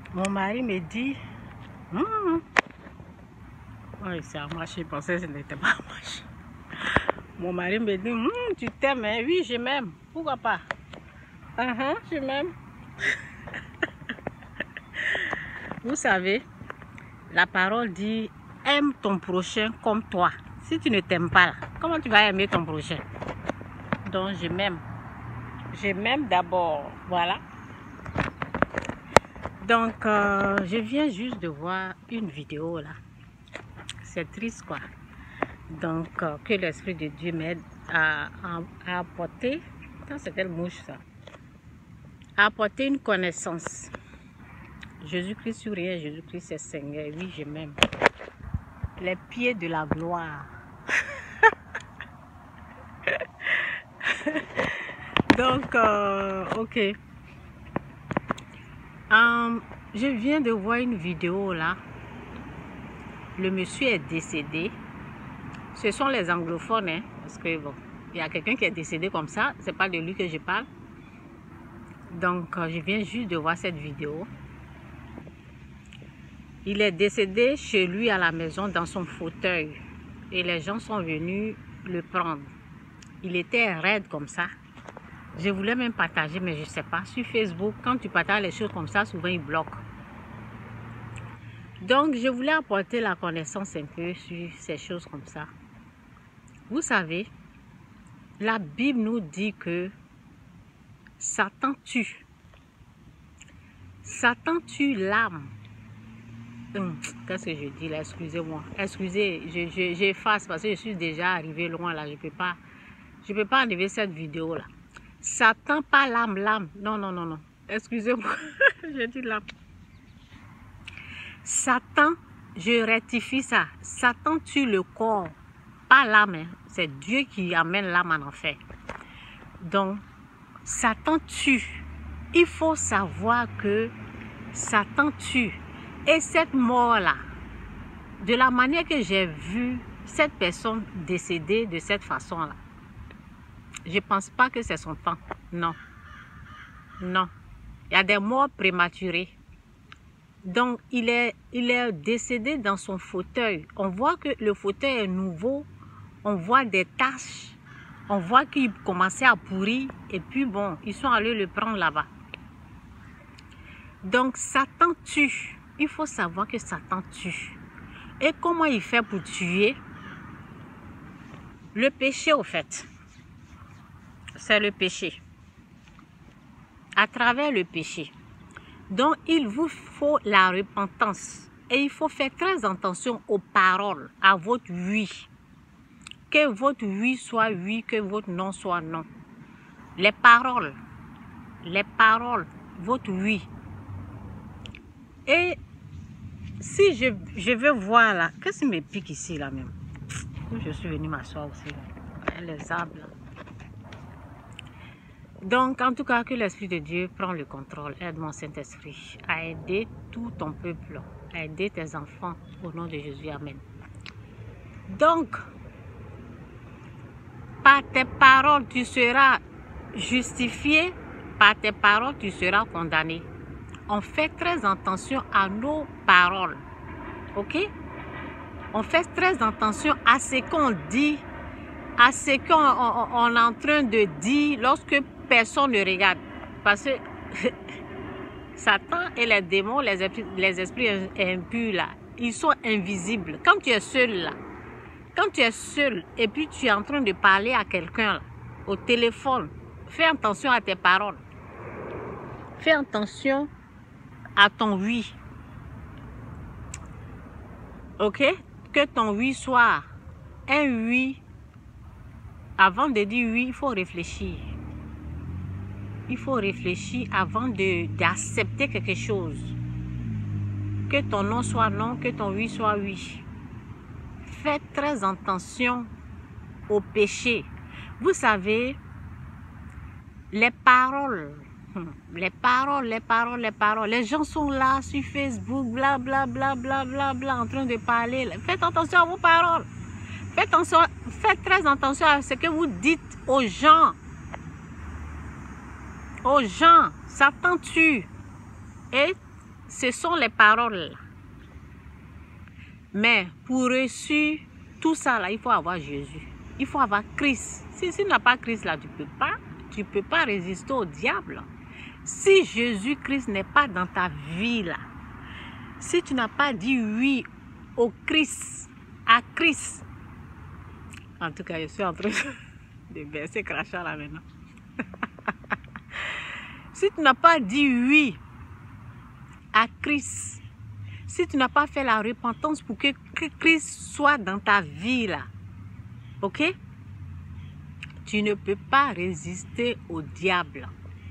Mon mari me dit, oui, ça a marché, je pensais que ce n'était pas marché. Mon mari me dit, tu t'aimes, hein? Oui, je m'aime. Pourquoi pas? Je m'aime. Vous savez, la parole dit, aime ton prochain comme toi. Si tu ne t'aimes pas, là, comment tu vas aimer ton prochain? Donc, je m'aime. Je m'aime d'abord. Voilà. Donc, je viens juste de voir une vidéo là. C'est triste quoi. Donc, que l'Esprit de Dieu m'aide à apporter. C'est quelle mouche ça? À apporter une connaissance. Jésus-Christ sur rien, Jésus-Christ est Seigneur. Oui, je m'aime. Les pieds de la gloire. Donc, ok. Je viens de voir une vidéo là. Le monsieur est décédé. Ce sont les anglophones, hein, parce que bon, il y a quelqu'un qui est décédé comme ça. C'est pas de lui que je parle. Donc, je viens juste de voir cette vidéo. Il est décédé chez lui à la maison dans son fauteuil. Et les gens sont venus le prendre. Il était raide comme ça. Je voulais même partager, mais je ne sais pas. Sur Facebook, quand tu partages les choses comme ça, souvent ils bloquent. Donc, je voulais apporter la connaissance un peu sur ces choses comme ça. Vous savez, la Bible nous dit que Satan tue. Satan tue l'âme. Qu'est-ce que je dis là? Excusez-moi. Excusez, j'efface parce que je suis déjà arrivé loin là. Je peux pas enlever cette vidéo là. Satan, pas l'âme, l'âme. Non, non, non, non. Excusez-moi. Je dis l'âme. Satan, je rectifie ça. Satan tue le corps, pas l'âme. Hein. C'est Dieu qui amène l'âme en enfer. Donc, Satan tue. Il faut savoir que Satan tue. Et cette mort-là, de la manière que j'ai vu cette personne décédée de cette façon-là, je ne pense pas que c'est son temps. Non. Non. Il y a des morts prématurées. Donc, il est décédé dans son fauteuil. On voit que le fauteuil est nouveau. On voit des taches. On voit qu'il commençait à pourrir. Et puis, bon, ils sont allés le prendre là-bas. Donc, Satan tue. Il faut savoir que Satan tue. Et comment il fait pour tuer? Le péché, au fait. C'est le péché. À travers le péché. Donc, il vous faut la repentance. Et il faut faire très attention aux paroles, à votre oui. Que votre oui soit oui, que votre non soit non. Les paroles, votre oui. Et si je veux voir là, qu'est-ce qui me pique ici là même? Je suis venue m'asseoir aussi là. Les arbres là. Donc, en tout cas, que l'Esprit de Dieu prend le contrôle. Aide mon Saint-Esprit à aider tout ton peuple, à aider tes enfants au nom de Jésus. Amen. Donc, par tes paroles, tu seras justifié. Par tes paroles, tu seras condamné. On fait très attention à nos paroles. Ok? On fait très attention à ce qu'on dit, à ce qu'on est en train de dire lorsque personne ne regarde. Parce que Satan et les démons, les esprits impurs là, ils sont invisibles. Quand tu es seul là, quand tu es seul et puis tu es en train de parler à quelqu'un au téléphone, fais attention à tes paroles. Fais attention à ton oui. Ok? Que ton oui soit un oui. Avant de dire oui, il faut réfléchir. Il faut réfléchir avant d'accepter quelque chose. Que ton non soit non, que ton oui soit oui. Faites très attention au péché. Vous savez, les paroles. Les gens sont là sur Facebook, en train de parler. Faites attention à vos paroles. Faites très attention à ce que vous dites aux gens. Aux gens, Satan tue. Et ce sont les paroles. Mais pour reçu tout ça là, il faut avoir Jésus. Il faut avoir Christ. Si tu n'as pas Christ là, tu peux pas résister au diable. Si Jésus-Christ n'est pas dans ta vie là, si tu n'as pas dit oui au Christ, à Christ, en tout cas, je suis en train de baisser crachat là maintenant. Si tu n'as pas dit oui à Christ, si tu n'as pas fait la repentance pour que Christ soit dans ta vie là, ok? Tu ne peux pas résister au diable.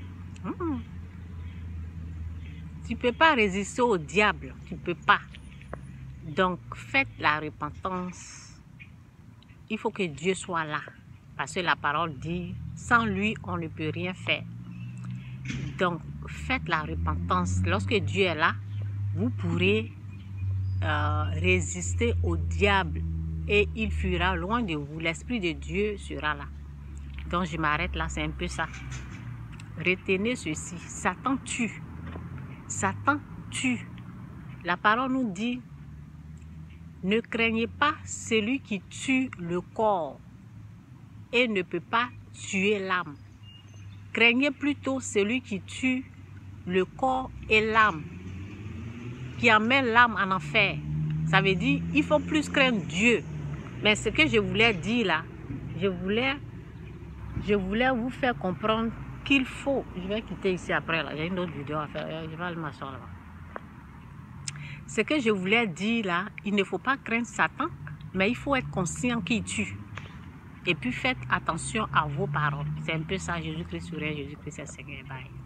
Tu ne peux pas résister au diable. Tu ne peux pas. Donc, faites la repentance. Il faut que Dieu soit là. Parce que la parole dit, sans lui, on ne peut rien faire. Donc, faites la repentance. Lorsque Dieu est là, vous pourrez résister au diable. Et il fuira loin de vous. L'Esprit de Dieu sera là. Donc, je m'arrête là. C'est un peu ça. Retenez ceci. Satan tue. Satan tue. La parole nous dit, ne craignez pas celui qui tue le corps et ne peut pas tuer l'âme. Craignez plutôt celui qui tue le corps et l'âme, qui amène l'âme en enfer. Ça veut dire, il faut plus craindre Dieu. Mais ce que je voulais dire là, je voulais vous faire comprendre qu'il faut, je vais quitter ici après là, il y a une autre vidéo à faire, je vais aller m'asseoir là-bas. Ce que je voulais dire là, il ne faut pas craindre Satan, mais il faut être conscient qu'il tue. Et puis faites attention à vos paroles. C'est un peu ça, Jésus-Christ serait, Jésus-Christ est Seigneur. Bye.